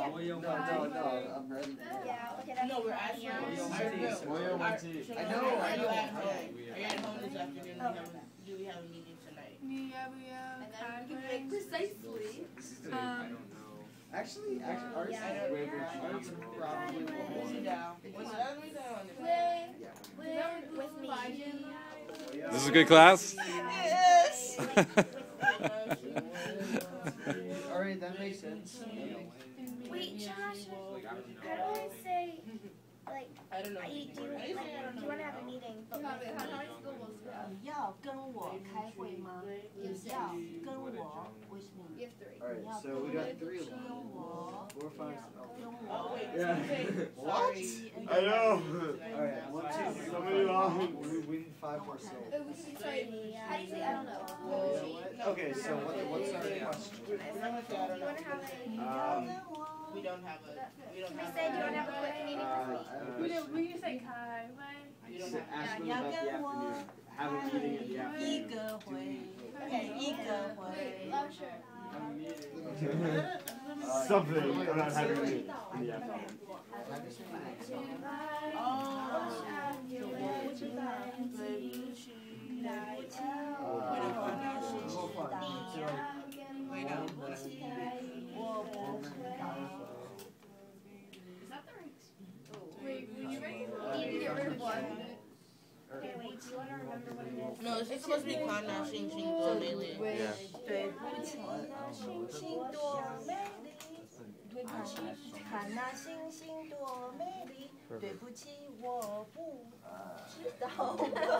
No, I'm ready. Yeah, okay, that's No, we're asking. I know. Are you at home this afternoon? Do we have a meeting tonight? Precisely. Actually, ours probably What's the other reason I want to With me. This is a good class? Yes. Alright, that makes sense. Wait, Josh, how do I say, like, I don't know. do you want to have a meeting? But 要跟我开会吗？要跟我 which means Alright, so we got 3 of them. 4, 5, 6. Oh, wait. Yeah. What? I know. Alright, 1, 2, 3, 4, 5. We need 5 more souls. How do you say, I don't know. Okay, so what's our question? Do you want to have We don't have a. We don't Can we have. say, do you want to have a quick meeting this week? We don't have. Ask them about the afternoon. Have a meeting in the 一 afternoon. 个会， Okay. 一个会。 Oh, sure. Something about having a meeting in the afternoon. Wait, you ready? You need to get rid of one. Okay, wait, do you want to remember what it is? No, this is supposed to be Kana Xing Xing Do Mei. 对不起，星星多美丽。对不起，看那星星多美丽。对不起，我不知道。